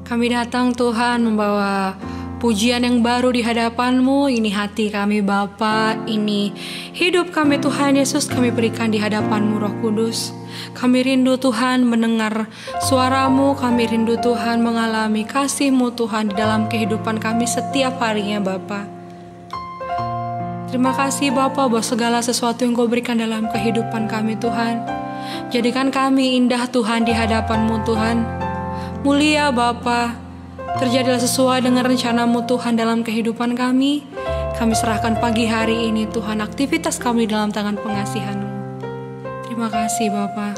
Kami datang Tuhan membawa pujian yang baru di hadapan-Mu. Ini hati kami Bapa, ini hidup kami Tuhan Yesus, kami berikan di hadapan-Mu Roh Kudus. Kami rindu Tuhan mendengar suara-Mu, kami rindu Tuhan mengalami kasih-Mu Tuhan di dalam kehidupan kami setiap harinya Bapa. Terima kasih Bapa buat segala sesuatu yang Kau berikan dalam kehidupan kami Tuhan. Jadikan kami indah Tuhan di hadapan-Mu Tuhan. Mulia Bapa, terjadilah sesuai dengan rencana-Mu Tuhan dalam kehidupan kami. Kami serahkan pagi hari ini Tuhan aktivitas kami dalam tangan pengasihan-Mu. Terima kasih Bapa.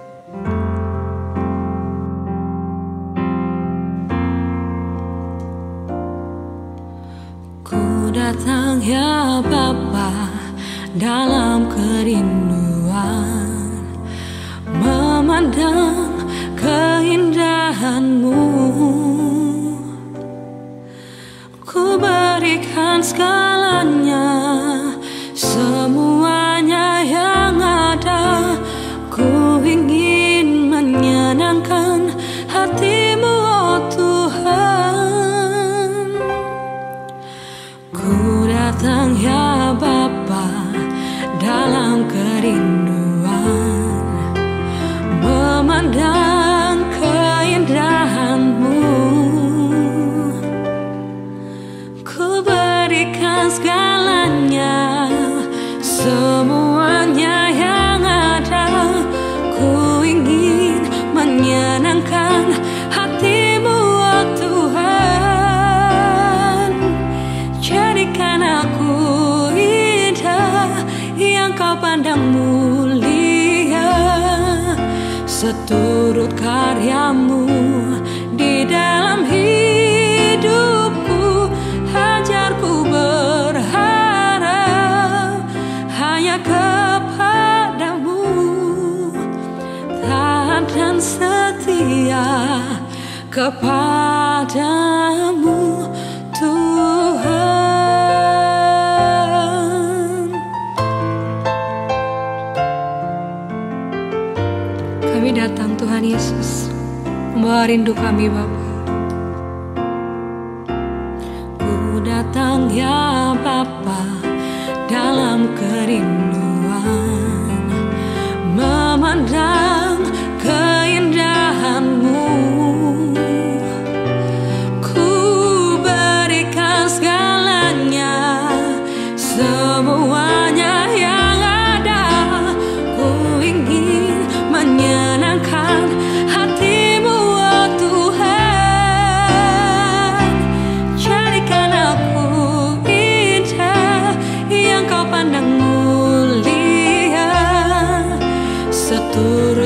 Ku datang ya Bapa dalam kerinduan, memandang keindahan-Mu. Ku berikan segalanya, semuanya yang ada. Ku ingin menyenangkan hati-Mu, oh Tuhan. Ku datang ya Bapa dalam kerinduan, memandang keindahan-Mu. Ku berikan segalanya, semuanya yang ada. Ku ingin menyenangkan hati-Mu, oh Tuhan. Jadikan aku indah yang Kau pandang mulia, seturut karya-Mu di dalam hidupku. Ajarku berharap hanya kepada-Mu, taat dan setia kepada-Mu Tuhan. Kami datang Tuhan Yesus, membawa rindu kami Bapa. Ku datang ya Bapa dalam kerinduan, memandang keindahan-Mu. Ku berikan segalanya, semuanya yang ada. Ku ingin menyenangkan hati-Mu, oh Tuhan. Jadikan aku indah yang Kau pandang mulia, seturut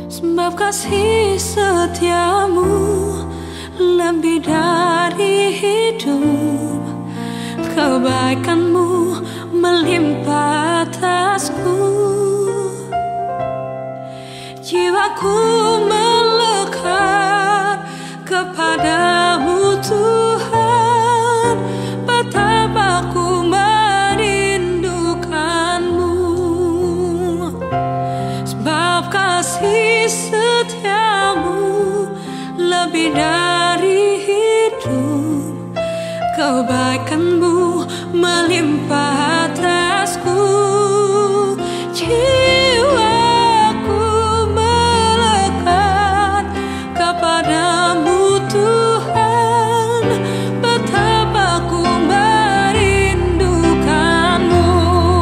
Sebab kasih setiamu lebih dari hidup, kebaikanmu melimpah atasku. Jiwaku melekat kepadamu Tuhan, betapa ku merindukanmu. Sebab kasih setiamu lebih dari hidup, kebaikanmu melimpah atasku. Jiwaku melekat kepadamu Tuhan, betapa ku merindukanmu.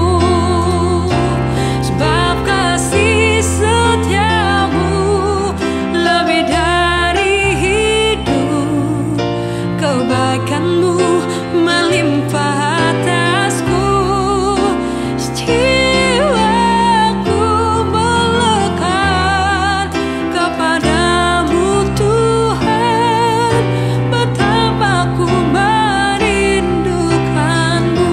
Sebab kasih setiamu lebih dari hidup, kebaikanmu melimpah atasku. Jiwaku melekat kepadamu Tuhan, betapa ku merindukanmu.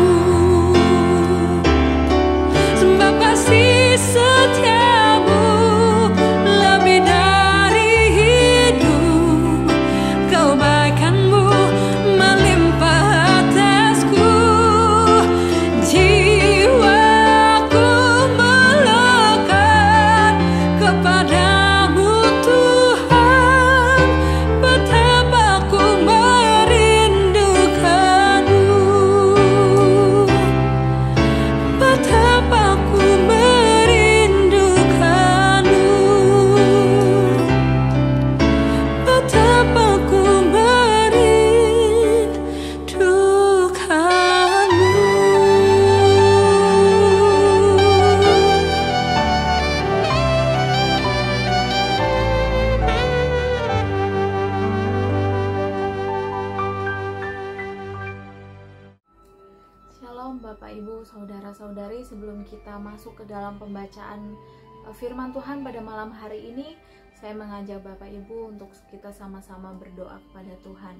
Sebab kasih setiamu lebih dari hidup, kebaikanmu melimpah atasku. Jiwaku melekat kepadamu Tuhan, betapa ku merindukanmu. Betapa ku merindukanmu. Betapa ku Shalom Bapak Ibu, Saudara-saudari, sebelum kita masuk ke dalam pembacaan firman Tuhan pada malam hari ini, saya mengajak Bapak Ibu untuk kita sama-sama berdoa kepada Tuhan.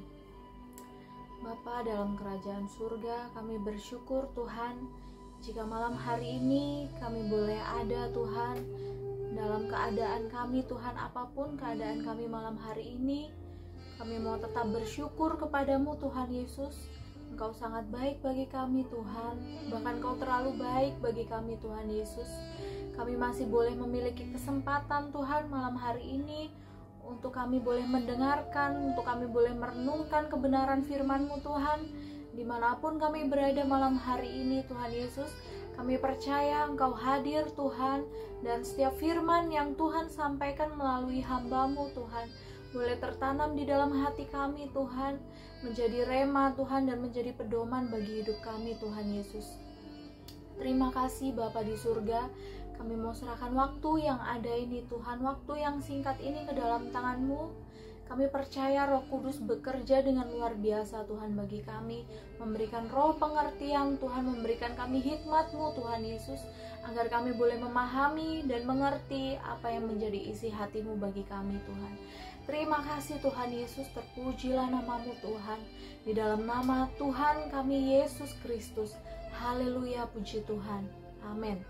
Bapa dalam kerajaan surga, kami bersyukur Tuhan, jika malam hari ini kami boleh ada Tuhan, dalam keadaan kami Tuhan, apapun keadaan kami malam hari ini, kami mau tetap bersyukur kepadamu Tuhan Yesus. Engkau sangat baik bagi kami Tuhan, bahkan Engkau terlalu baik bagi kami Tuhan Yesus. Kami masih boleh memiliki kesempatan Tuhan malam hari ini untuk kami boleh mendengarkan, untuk kami boleh merenungkan kebenaran firman-Mu Tuhan. Dimanapun kami berada malam hari ini Tuhan Yesus, kami percaya Engkau hadir Tuhan, dan setiap firman yang Tuhan sampaikan melalui hamba-Mu Tuhan boleh tertanam di dalam hati kami Tuhan, menjadi rema Tuhan dan menjadi pedoman bagi hidup kami Tuhan Yesus. Terima kasih Bapa di surga, kami mau serahkan waktu yang ada ini Tuhan, waktu yang singkat ini ke dalam tangan-Mu. Kami percaya Roh Kudus bekerja dengan luar biasa Tuhan bagi kami, memberikan roh pengertian Tuhan, memberikan kami hikmat-Mu Tuhan Yesus, agar kami boleh memahami dan mengerti apa yang menjadi isi hati-Mu bagi kami Tuhan. Terima kasih Tuhan Yesus, terpujilah nama-Mu Tuhan, di dalam nama Tuhan kami Yesus Kristus. Haleluya, puji Tuhan. Amin.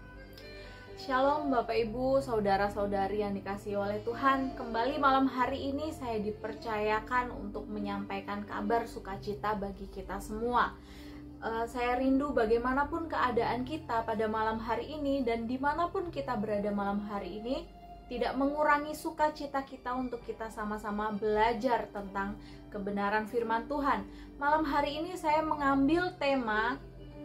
Shalom Bapak Ibu, Saudara-saudari yang dikasihi oleh Tuhan. Kembali malam hari ini saya dipercayakan untuk menyampaikan kabar sukacita bagi kita semua. Saya rindu bagaimanapun keadaan kita pada malam hari ini, dan dimanapun kita berada malam hari ini, tidak mengurangi sukacita kita untuk kita sama-sama belajar tentang kebenaran firman Tuhan. Malam hari ini saya mengambil tema,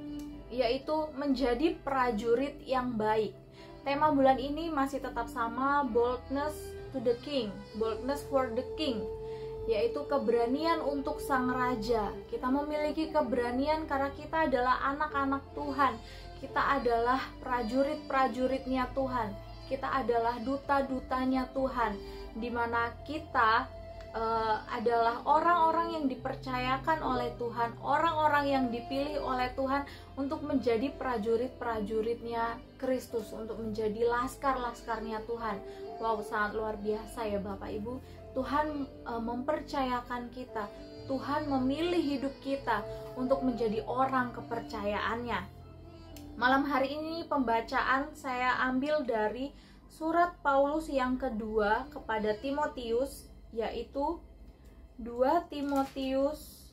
yaitu menjadi prajurit yang baik. Tema bulan ini masih tetap sama, boldness to the king, boldness for the king, yaitu keberanian untuk sang raja. Kita memiliki keberanian karena kita adalah anak-anak Tuhan, kita adalah prajurit-prajuritnya Tuhan, kita adalah duta-dutanya Tuhan, di mana kita adalah orang-orang yang dipercayakan oleh Tuhan, orang-orang yang dipilih oleh Tuhan untuk menjadi prajurit-prajuritnya Kristus, untuk menjadi laskar-laskarnya Tuhan. Wow, sangat luar biasa ya Bapak Ibu. Tuhan mempercayakan kita, Tuhan memilih hidup kita untuk menjadi orang kepercayaannya. Malam hari ini pembacaan saya ambil dari surat Paulus yang kedua kepada Timotius, yaitu 2 Timotius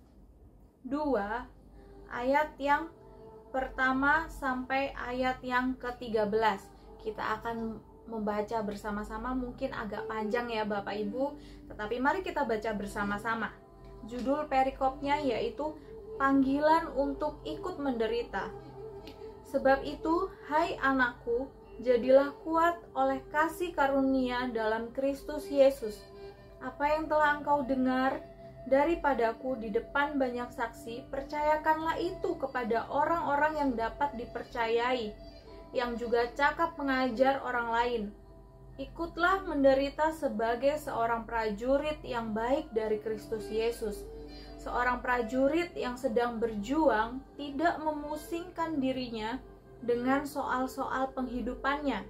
2 ayat yang pertama sampai ayat yang ke-13. Kita akan membaca bersama-sama, mungkin agak panjang ya Bapak Ibu, tetapi mari kita baca bersama-sama. Judul perikopnya yaitu panggilan untuk ikut menderita. Sebab itu, hai anakku, jadilah kuat oleh kasih karunia dalam Kristus Yesus. Apa yang telah engkau dengar daripadaku di depan banyak saksi, percayakanlah itu kepada orang-orang yang dapat dipercayai, yang juga cakap mengajar orang lain. Ikutlah menderita sebagai seorang prajurit yang baik dari Kristus Yesus. Seorang prajurit yang sedang berjuang tidak memusingkan dirinya dengan soal-soal penghidupannya,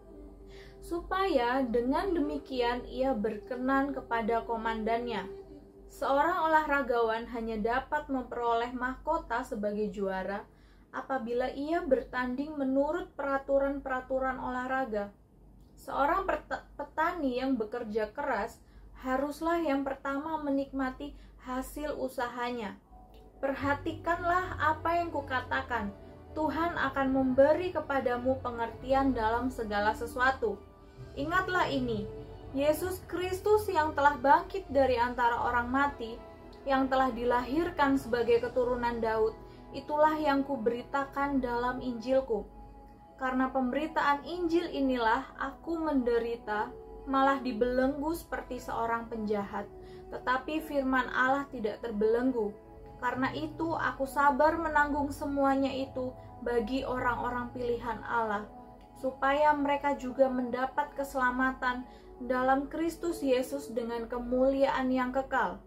supaya dengan demikian ia berkenan kepada komandannya. Seorang olahragawan hanya dapat memperoleh mahkota sebagai juara apabila ia bertanding menurut peraturan-peraturan olahraga. Seorang petani yang bekerja keras haruslah yang pertama menikmati hasil usahanya. Perhatikanlah apa yang kukatakan. Tuhan akan memberi kepadamu pengertian dalam segala sesuatu. Ingatlah ini, Yesus Kristus yang telah bangkit dari antara orang mati, yang telah dilahirkan sebagai keturunan Daud, itulah yang kuberitakan dalam Injilku. Karena pemberitaan Injil inilah aku menderita, malah dibelenggu seperti seorang penjahat, tetapi firman Allah tidak terbelenggu. Karena itu aku sabar menanggung semuanya itu bagi orang-orang pilihan Allah, supaya mereka juga mendapat keselamatan dalam Kristus Yesus dengan kemuliaan yang kekal.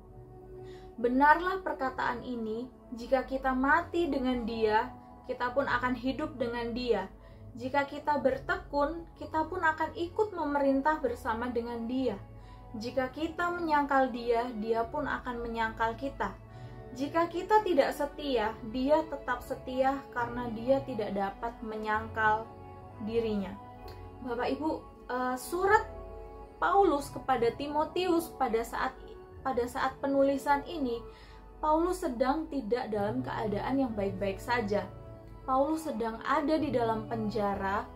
Benarlah perkataan ini, jika kita mati dengan Dia, kita pun akan hidup dengan Dia. Jika kita bertekun, kita pun akan ikut memerintah bersama dengan Dia. Jika kita menyangkal Dia, Dia pun akan menyangkal kita. Jika kita tidak setia, Dia tetap setia karena Dia tidak dapat menyangkal dirinya. Bapak Ibu, surat Paulus kepada Timotius pada saat penulisan ini, Paulus sedang tidak dalam keadaan yang baik-baik saja. Paulus sedang ada di dalam penjara,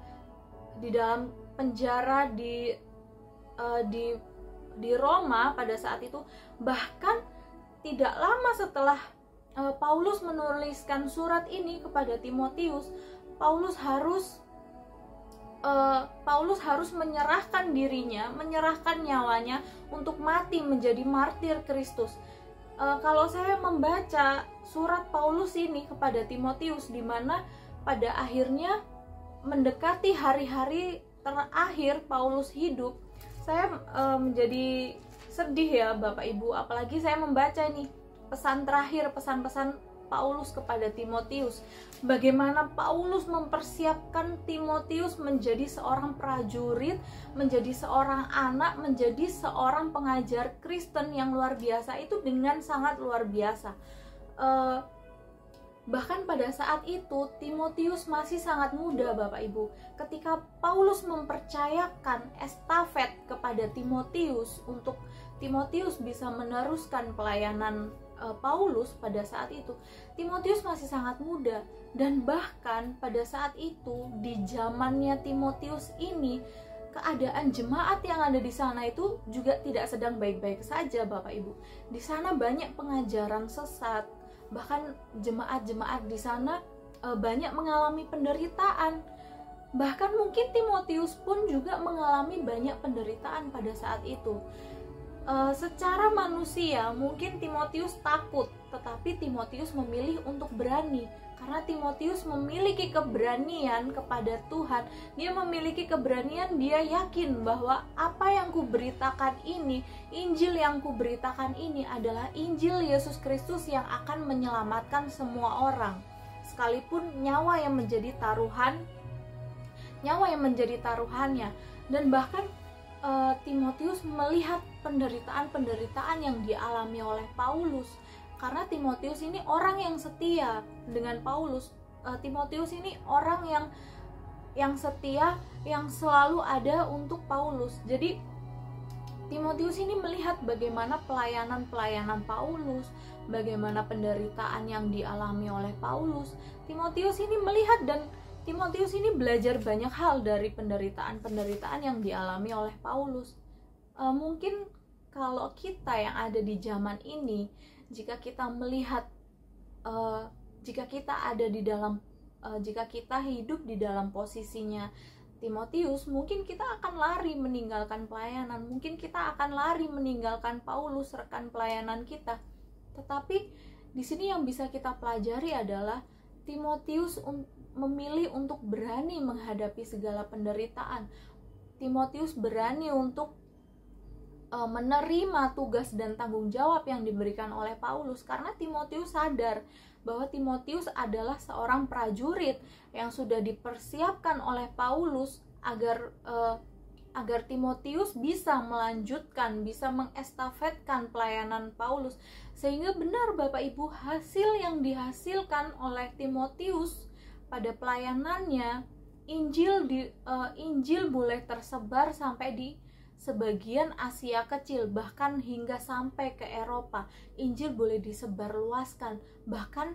di Roma pada saat itu. Bahkan tidak lama setelah Paulus menuliskan surat ini kepada Timotius, Paulus harus menyerahkan dirinya, menyerahkan nyawanya untuk mati menjadi martir Kristus. Kalau saya membaca surat Paulus ini kepada Timotius, di mana pada akhirnya mendekati hari-hari terakhir Paulus hidup, saya menjadi sedih ya Bapak Ibu, apalagi saya membaca ini pesan terakhir, pesan-pesan Paulus kepada Timotius. Bagaimana Paulus mempersiapkan Timotius menjadi seorang prajurit, menjadi seorang anak, menjadi seorang pengajar Kristen yang luar biasa itu dengan sangat luar biasa. Bahkan pada saat itu Timotius masih sangat muda Bapak Ibu. Ketika Paulus mempercayakan estafet kepada Timotius untuk Timotius bisa meneruskan pelayanan Paulus pada saat itu, Timotius masih sangat muda. Dan bahkan pada saat itu, di zamannya Timotius ini, keadaan jemaat yang ada di sana itu juga tidak sedang baik-baik saja Bapak Ibu. Di sana banyak pengajaran sesat, bahkan jemaat-jemaat di sana banyak mengalami penderitaan. Bahkan mungkin Timotius pun juga mengalami banyak penderitaan pada saat itu. secara manusia mungkin Timotius takut, tetapi Timotius memilih untuk berani. Karena Timotius memiliki keberanian kepada Tuhan, dia memiliki keberanian, dia yakin bahwa apa yang kuberitakan ini, Injil yang kuberitakan ini adalah Injil Yesus Kristus yang akan menyelamatkan semua orang. Sekalipun nyawa yang menjadi taruhannya. Dan bahkan Timotius melihat penderitaan-penderitaan yang dialami oleh Paulus, karena Timotius ini orang yang setia dengan Paulus. Timotius ini orang yang setia, yang selalu ada untuk Paulus. Jadi Timotius ini melihat bagaimana pelayanan Paulus, bagaimana penderitaan yang dialami oleh Paulus. Timotius ini melihat, dan Timotius ini belajar banyak hal dari penderitaan-penderitaan yang dialami oleh Paulus. Mungkin kalau kita yang ada di zaman ini, jika kita melihat, jika kita hidup di dalam posisinya Timotius, mungkin kita akan lari meninggalkan pelayanan, mungkin kita akan lari meninggalkan Paulus, rekan pelayanan kita. Tetapi di sini yang bisa kita pelajari adalah Timotius memilih untuk berani menghadapi segala penderitaan. Timotius berani untuk menerima tugas dan tanggung jawab yang diberikan oleh Paulus, karena Timotius sadar bahwa Timotius adalah seorang prajurit yang sudah dipersiapkan oleh Paulus agar Timotius bisa melanjutkan, bisa mengestafetkan pelayanan Paulus. Sehingga benar Bapak Ibu, hasil yang dihasilkan oleh Timotius pada pelayanannya, Injil boleh tersebar sampai di sebagian Asia kecil, bahkan hingga sampai ke Eropa. Injil boleh disebarluaskan, bahkan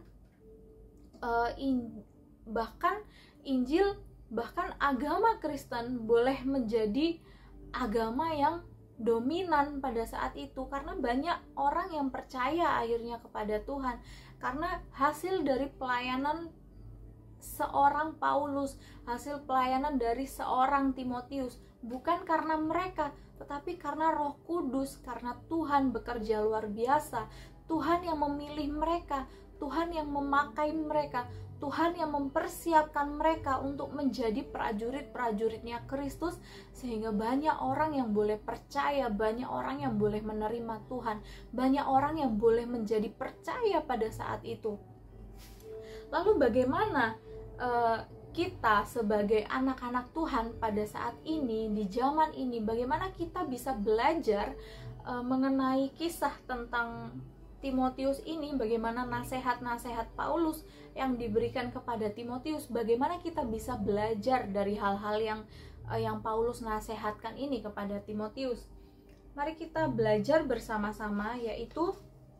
agama Kristen boleh menjadi agama yang dominan pada saat itu, karena banyak orang yang percaya akhirnya kepada Tuhan karena hasil dari pelayanan seorang Paulus, hasil pelayanan dari seorang Timotius. Bukan karena mereka, tetapi karena Roh Kudus, karena Tuhan bekerja luar biasa. Tuhan yang memilih mereka, Tuhan yang memakai mereka, Tuhan yang mempersiapkan mereka untuk menjadi prajurit-prajuritnya Kristus, sehingga banyak orang yang boleh percaya, banyak orang yang boleh menerima Tuhan, banyak orang yang boleh menjadi percaya pada saat itu. Lalu bagaimana kita sebagai anak-anak Tuhan pada saat ini, di zaman ini, bagaimana kita bisa belajar mengenai kisah tentang Timotius ini, bagaimana nasihat-nasihat Paulus yang diberikan kepada Timotius, bagaimana kita bisa belajar dari hal-hal yang Paulus nasihatkan ini kepada Timotius. Mari kita belajar bersama-sama, yaitu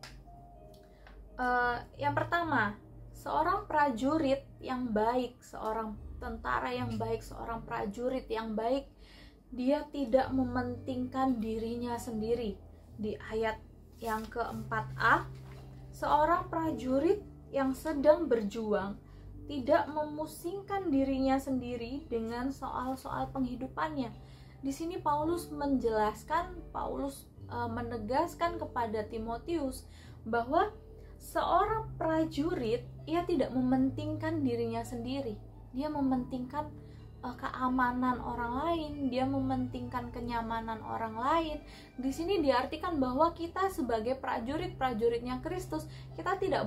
yang pertama, seorang prajurit yang baik, seorang tentara yang baik, seorang prajurit yang baik, dia tidak mementingkan dirinya sendiri. Di ayat yang keempat A, seorang prajurit yang sedang berjuang tidak memusingkan dirinya sendiri dengan soal-soal penghidupannya. Di sini Paulus menjelaskan, Paulus menegaskan kepada Timotius bahwa seorang prajurit, ia tidak mementingkan dirinya sendiri. Dia mementingkan keamanan orang lain, dia mementingkan kenyamanan orang lain. Di sini diartikan bahwa kita sebagai prajurit-prajuritnya Kristus, kita tidak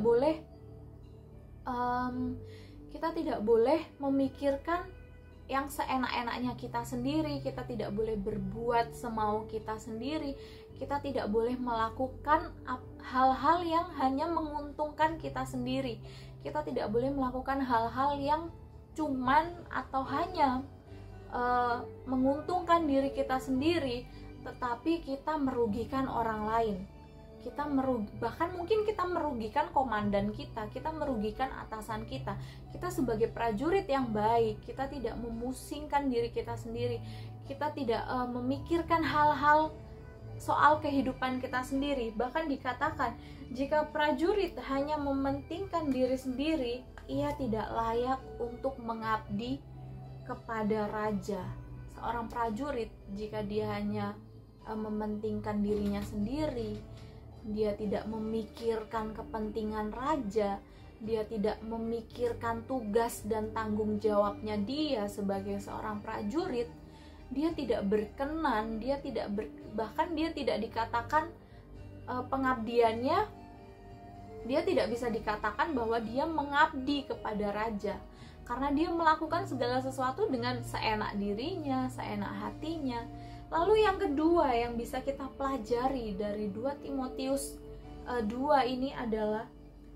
boleh memikirkan yang seenak-enaknya kita sendiri, kita tidak boleh berbuat semau kita sendiri, kita tidak boleh melakukan hal-hal yang hanya menguntungkan kita sendiri. Kita tidak boleh melakukan hal-hal yang cuman atau hanya menguntungkan diri kita sendiri, tetapi kita merugikan orang lain. Bahkan mungkin kita merugikan komandan kita merugikan atasan kita. Kita sebagai prajurit yang baik, kita tidak memusingkan diri kita sendiri, kita tidak memikirkan hal-hal soal kehidupan kita sendiri. Bahkan dikatakan, jika prajurit hanya mementingkan diri sendiri, ia tidak layak untuk mengabdi kepada raja. Seorang prajurit, jika dia hanya mementingkan dirinya sendiri, dia tidak memikirkan kepentingan raja, dia tidak memikirkan tugas dan tanggung jawabnya dia sebagai seorang prajurit, dia tidak berkenan, bahkan dia tidak dikatakan pengabdiannya, dia tidak bisa dikatakan bahwa dia mengabdi kepada raja, karena dia melakukan segala sesuatu dengan seenak dirinya, seenak hatinya. Lalu yang kedua yang bisa kita pelajari dari 2 Timotius 2 ini adalah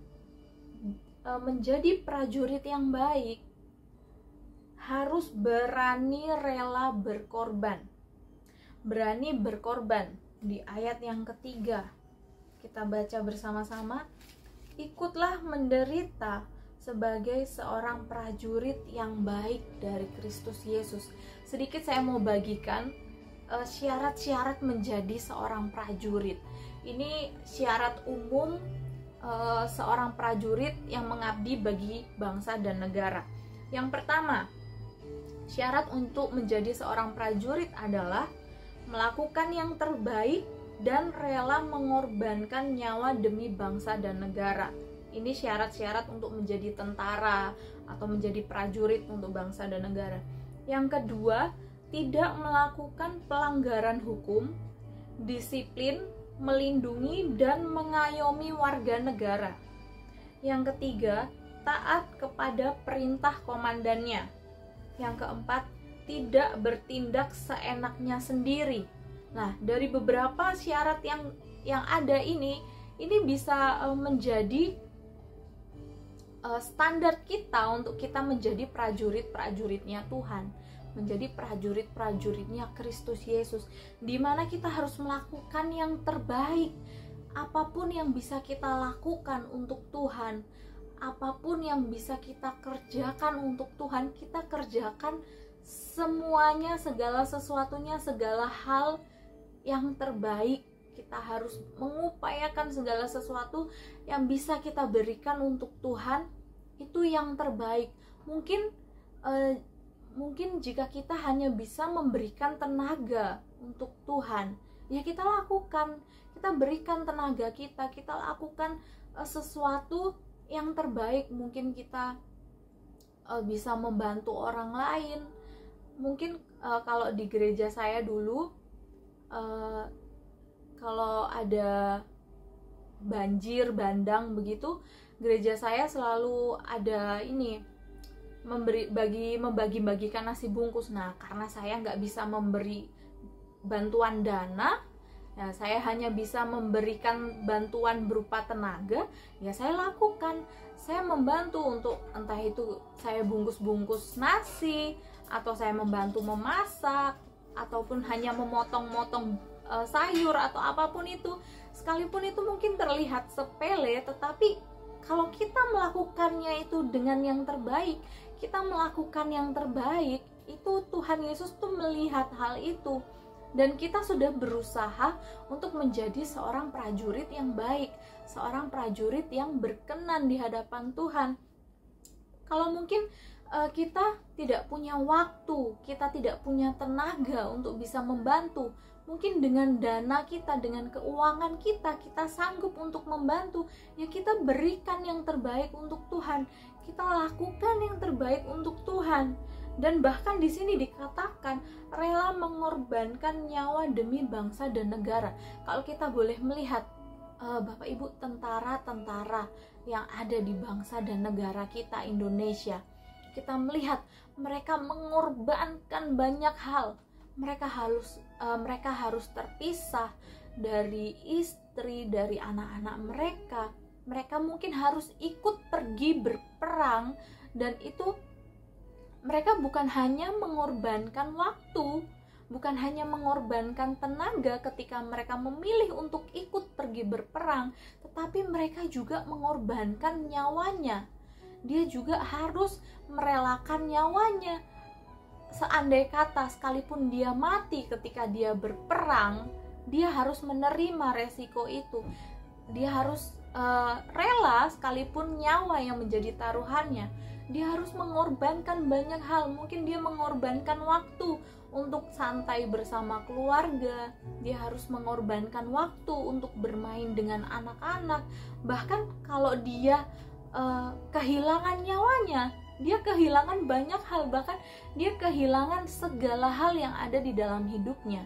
menjadi prajurit yang baik harus berani rela berkorban. Berani berkorban. Di ayat yang ketiga kita baca bersama-sama, ikutlah menderita sebagai seorang prajurit yang baik dari Kristus Yesus. Sedikit saya mau bagikan syarat-syarat menjadi seorang prajurit. Ini syarat umum seorang prajurit yang mengabdi bagi bangsa dan negara. Yang pertama, syarat untuk menjadi seorang prajurit adalah melakukan yang terbaik dan rela mengorbankan nyawa demi bangsa dan negara. Ini syarat-syarat untuk menjadi tentara atau menjadi prajurit untuk bangsa dan negara. Yang kedua, tidak melakukan pelanggaran hukum, disiplin, melindungi dan mengayomi warga negara. Yang ketiga, taat kepada perintah komandannya. Yang keempat, tidak bertindak seenaknya sendiri. Nah, dari beberapa syarat yang ada ini bisa menjadi standar kita untuk kita menjadi prajurit-prajuritnya Tuhan, menjadi prajurit-prajuritnya Kristus Yesus, di mana kita harus melakukan yang terbaik. Apapun yang bisa kita lakukan untuk Tuhan, apapun yang bisa kita kerjakan untuk Tuhan, kita kerjakan semuanya, segala sesuatunya, segala hal yang terbaik. Kita harus mengupayakan segala sesuatu yang bisa kita berikan untuk Tuhan, itu yang terbaik. Mungkin jika kita hanya bisa memberikan tenaga untuk Tuhan, ya kita lakukan, kita berikan tenaga kita lakukan sesuatu yang terbaik. Mungkin kita bisa membantu orang lain. Mungkin kalau di gereja saya dulu, kalau ada banjir bandang begitu, gereja saya selalu ada ini, membagi-bagikan nasi bungkus. Nah, karena saya nggak bisa memberi bantuan dana, ya saya hanya bisa memberikan bantuan berupa tenaga, ya saya lakukan. Saya membantu untuk entah itu saya bungkus-bungkus nasi, atau saya membantu memasak, ataupun hanya memotong-motong sayur atau apapun itu. Sekalipun itu mungkin terlihat sepele, tetapi kalau kita melakukannya itu dengan yang terbaik, kita melakukan yang terbaik, itu Tuhan Yesus tuh melihat hal itu, dan kita sudah berusaha untuk menjadi seorang prajurit yang baik, seorang prajurit yang berkenan di hadapan Tuhan. Kalau mungkin kita tidak punya waktu, kita tidak punya tenaga untuk bisa membantu, mungkin dengan dana kita, dengan keuangan kita sanggup untuk membantu, ya kita berikan yang terbaik untuk Tuhan, kita lakukan yang terbaik untuk Tuhan. Dan bahkan di sini dikatakan rela mengorbankan nyawa demi bangsa dan negara. Kalau kita boleh melihat Bapak Ibu, tentara-tentara yang ada di bangsa dan negara kita Indonesia, kita melihat mereka mengorbankan banyak hal. Mereka harus terpisah dari istri, dari anak-anak mereka. Mereka mungkin harus ikut pergi berperang, dan itu mereka bukan hanya mengorbankan waktu, bukan hanya mengorbankan tenaga ketika mereka memilih untuk ikut pergi berperang, tetapi mereka juga mengorbankan nyawanya. Dia juga harus merelakan nyawanya. Seandai kata sekalipun dia mati ketika dia berperang, dia harus menerima resiko itu. Dia harus rela sekalipun nyawa yang menjadi taruhannya. Dia harus mengorbankan banyak hal. Mungkin dia mengorbankan waktu untuk santai bersama keluarga, dia harus mengorbankan waktu untuk bermain dengan anak-anak. Bahkan kalau dia kehilangan nyawanya, dia kehilangan banyak hal, bahkan dia kehilangan segala hal yang ada di dalam hidupnya.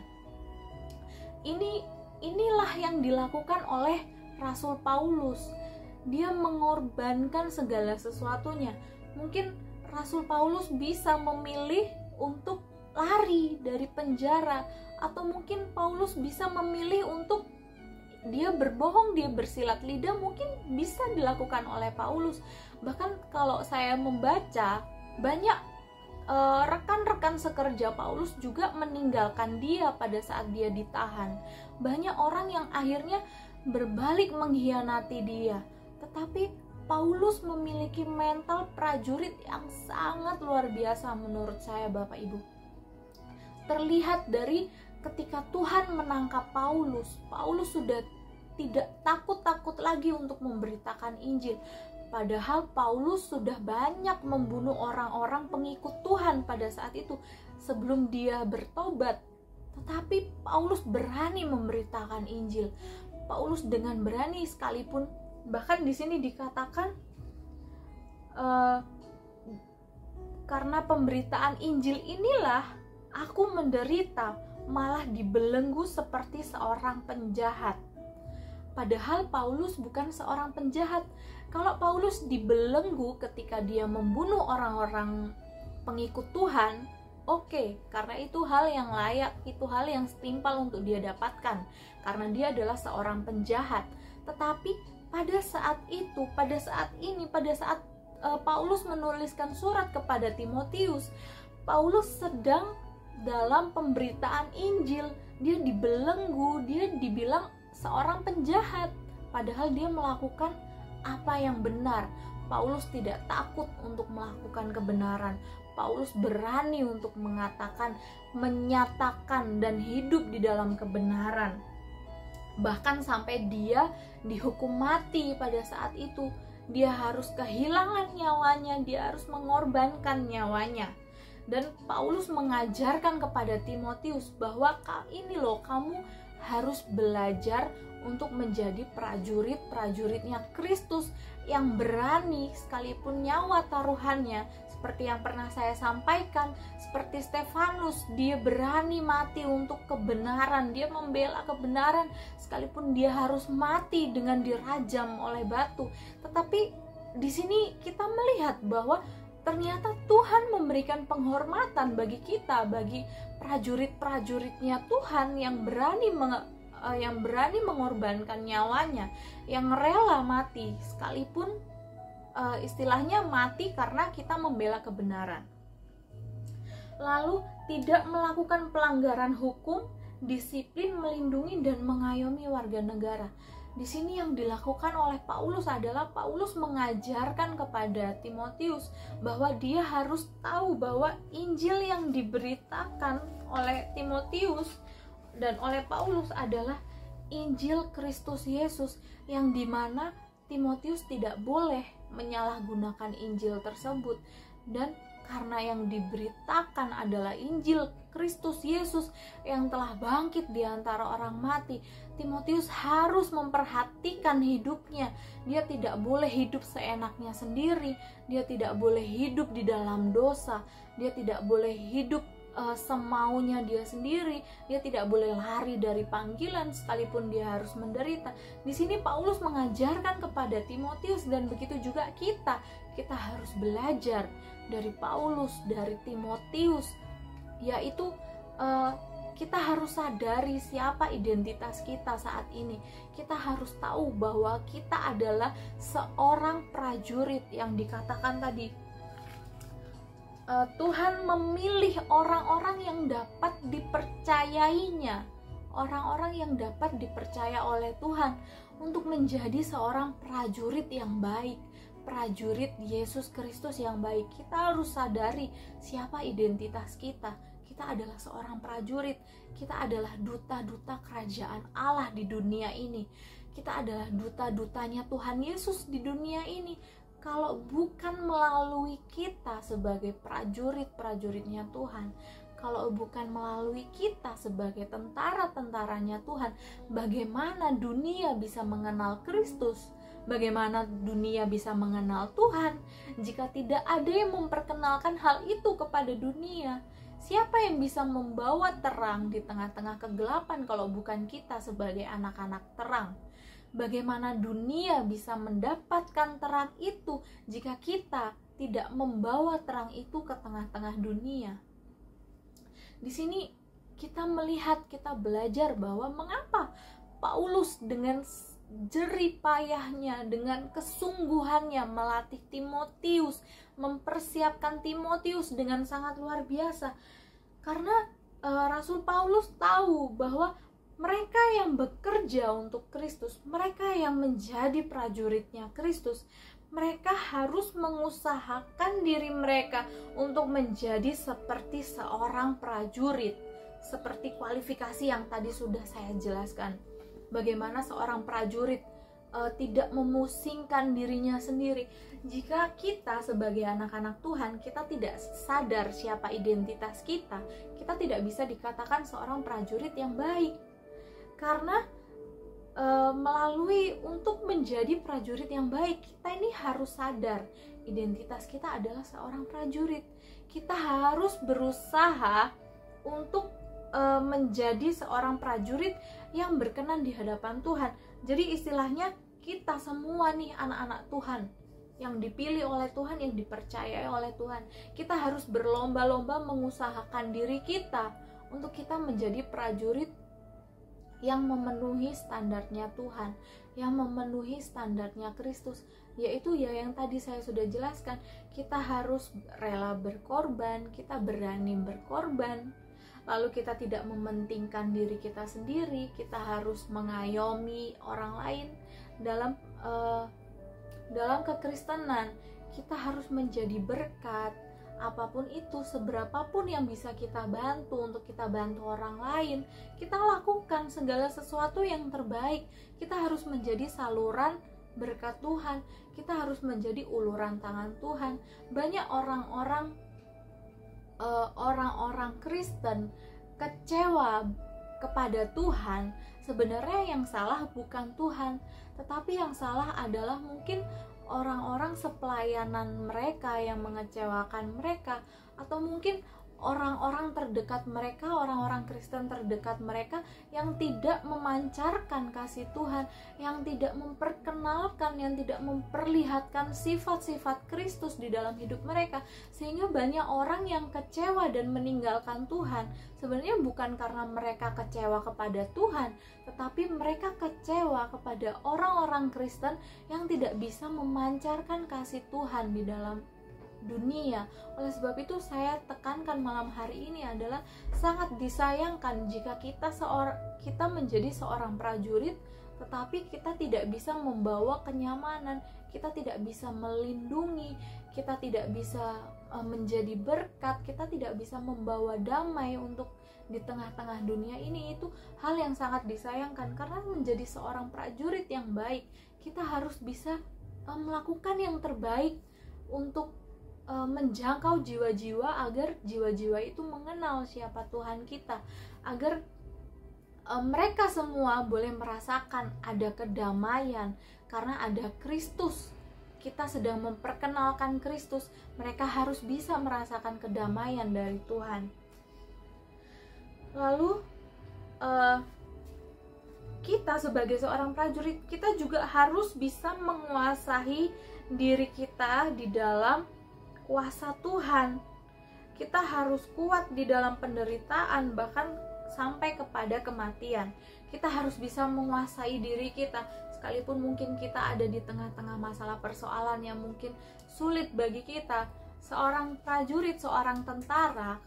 Inilah yang dilakukan oleh Rasul Paulus. Dia mengorbankan segala sesuatunya. Mungkin Rasul Paulus bisa memilih untuk lari dari penjara, atau mungkin Paulus bisa memilih untuk dia berbohong, dia bersilat lidah, mungkin bisa dilakukan oleh Paulus. Bahkan kalau saya membaca, banyak rekan-rekan sekerja Paulus juga meninggalkan dia pada saat dia ditahan. Banyak orang yang akhirnya berbalik mengkhianati dia. Tetapi Paulus memiliki mental prajurit yang sangat luar biasa menurut saya, Bapak Ibu. Terlihat dari ketika Tuhan menangkap Paulus, Paulus sudah tidak takut-takut lagi untuk memberitakan Injil. Padahal Paulus sudah banyak membunuh orang-orang pengikut Tuhan pada saat itu sebelum dia bertobat. Tetapi Paulus berani memberitakan Injil. Paulus dengan berani sekalipun, bahkan di sini dikatakan karena pemberitaan Injil inilah aku menderita, malah dibelenggu seperti seorang penjahat. Padahal Paulus bukan seorang penjahat. Kalau Paulus dibelenggu ketika dia membunuh orang-orang pengikut Tuhan, oke, karena itu hal yang layak, itu hal yang setimpal untuk dia dapatkan, karena dia adalah seorang penjahat. Tetapi pada saat itu, pada saat Paulus menuliskan surat kepada Timotius, Paulus sedang dalam pemberitaan Injil. Dia dibelenggu, dia dibilang seorang penjahat, padahal dia melakukan apa yang benar. Paulus tidak takut untuk melakukan kebenaran. Paulus berani untuk mengatakan, menyatakan dan hidup di dalam kebenaran. Bahkan sampai dia dihukum mati pada saat itu. Dia harus kehilangan nyawanya, dia harus mengorbankan nyawanya. Dan Paulus mengajarkan kepada Timotius bahwa ini loh, kamu harus belajar untuk menjadi prajurit-prajuritnya Kristus yang berani sekalipun nyawa taruhannya. Seperti yang pernah saya sampaikan, seperti Stefanus, dia berani mati untuk kebenaran, dia membela kebenaran sekalipun dia harus mati dengan dirajam oleh batu. Tetapi di sini kita melihat bahwa ternyata Tuhan memberikan penghormatan bagi kita, bagi prajurit-prajuritnya Tuhan yang berani mengorbankan nyawanya, yang rela mati sekalipun istilahnya mati karena kita membela kebenaran. Lalu tidak melakukan pelanggaran hukum, disiplin, melindungi dan mengayomi warga negara. Di sini yang dilakukan oleh Paulus adalah Paulus mengajarkan kepada Timotius bahwa dia harus tahu bahwa Injil yang diberitakan oleh Timotius dan oleh Paulus adalah Injil Kristus Yesus, yang dimana Timotius tidak boleh menyalahgunakan Injil tersebut. Dan karena yang diberitakan adalah Injil Kristus Yesus yang telah bangkit di antara orang mati, Timotius harus memperhatikan hidupnya. Dia tidak boleh hidup seenaknya sendiri, dia tidak boleh hidup di dalam dosa, dia tidak boleh hidup semaunya dia sendiri, dia tidak boleh lari dari panggilan sekalipun dia harus menderita. Di sini Paulus mengajarkan kepada Timotius, dan begitu juga kita harus belajar dari Paulus, dari Timotius, yaitu kita harus sadari siapa identitas kita saat ini. Kita harus tahu bahwa kita adalah seorang prajurit yang dikatakan tadi, Tuhan memilih orang-orang yang dapat dipercayainya, orang-orang yang dapat dipercaya oleh Tuhan untuk menjadi seorang prajurit yang baik, prajurit Yesus Kristus yang baik. Kita harus sadari siapa identitas kita. Kita adalah seorang prajurit, kita adalah duta-duta kerajaan Allah di dunia ini. Kita adalah duta-dutanya Tuhan Yesus di dunia ini. Kalau bukan melalui kita sebagai prajurit-prajuritnya Tuhan, kalau bukan melalui kita sebagai tentara-tentaranya Tuhan, bagaimana dunia bisa mengenal Kristus? Bagaimana dunia bisa mengenal Tuhan jika tidak ada yang memperkenalkan hal itu kepada dunia? Siapa yang bisa membawa terang di tengah-tengah kegelapan kalau bukan kita sebagai anak-anak terang? Bagaimana dunia bisa mendapatkan terang itu jika kita tidak membawa terang itu ke tengah-tengah dunia? Di sini kita melihat, kita belajar bahwa mengapa Paulus dengan jerih payahnya, dengan kesungguhannya melatih Timotius, mempersiapkan Timotius dengan sangat luar biasa. Karena Rasul Paulus tahu bahwa mereka yang bekerja untuk Kristus, mereka yang menjadi prajuritnya Kristus, mereka harus mengusahakan diri mereka untuk menjadi seperti seorang prajurit, seperti kualifikasi yang tadi sudah saya jelaskan. Bagaimana seorang prajurit tidak memusingkan dirinya sendiri. Jika kita sebagai anak-anak Tuhan, kita tidak sadar siapa identitas kita, kita tidak bisa dikatakan seorang prajurit yang baik. Karena melalui untuk menjadi prajurit yang baik, kita ini harus sadar identitas kita adalah seorang prajurit. Kita harus berusaha untuk menjadi seorang prajurit yang berkenan di hadapan Tuhan. Jadi istilahnya kita semua nih anak-anak Tuhan yang dipilih oleh Tuhan, yang dipercayai oleh Tuhan, kita harus berlomba-lomba mengusahakan diri kita untuk kita menjadi prajurit yang memenuhi standarnya Tuhan, yang memenuhi standarnya Kristus, yaitu ya yang tadi saya sudah jelaskan, kita harus rela berkorban, kita berani berkorban, lalu kita tidak mementingkan diri kita sendiri, kita harus mengayomi orang lain dalam kekristenan. Kita harus menjadi berkat. Apapun itu, seberapapun yang bisa kita bantu untuk kita bantu orang lain, kita lakukan segala sesuatu yang terbaik. Kita harus menjadi saluran berkat Tuhan, kita harus menjadi uluran tangan Tuhan. Banyak orang-orang Kristen kecewa kepada Tuhan. Sebenarnya yang salah bukan Tuhan, tetapi yang salah adalah mungkin orang-orang sepelayanan mereka yang mengecewakan mereka, atau mungkin orang-orang terdekat mereka, orang-orang Kristen terdekat mereka yang tidak memancarkan kasih Tuhan, yang tidak memperkenalkan, yang tidak memperlihatkan sifat-sifat Kristus di dalam hidup mereka, sehingga banyak orang yang kecewa dan meninggalkan Tuhan. Sebenarnya bukan karena mereka kecewa kepada Tuhan, tetapi mereka kecewa kepada orang-orang Kristen yang tidak bisa memancarkan kasih Tuhan di dalam dunia. Oleh sebab itu saya tekankan malam hari ini adalah sangat disayangkan jika kita menjadi seorang prajurit tetapi kita tidak bisa membawa kenyamanan, kita tidak bisa melindungi, kita tidak bisa menjadi berkat, kita tidak bisa membawa damai untuk di tengah-tengah dunia ini. Itu hal yang sangat disayangkan, karena menjadi seorang prajurit yang baik kita harus bisa melakukan yang terbaik untuk menjangkau jiwa-jiwa, agar jiwa-jiwa itu mengenal siapa Tuhan kita, agar mereka semua boleh merasakan ada kedamaian karena ada Kristus. Kita sedang memperkenalkan Kristus, mereka harus bisa merasakan kedamaian dari Tuhan. Lalu kita sebagai seorang prajurit, kita juga harus bisa menguasai diri kita di dalam kuasa Tuhan. Kita harus kuat di dalam penderitaan, bahkan sampai kepada kematian. Kita harus bisa menguasai diri kita, sekalipun mungkin kita ada di tengah-tengah masalah persoalan yang mungkin sulit bagi kita. Seorang prajurit, seorang tentara,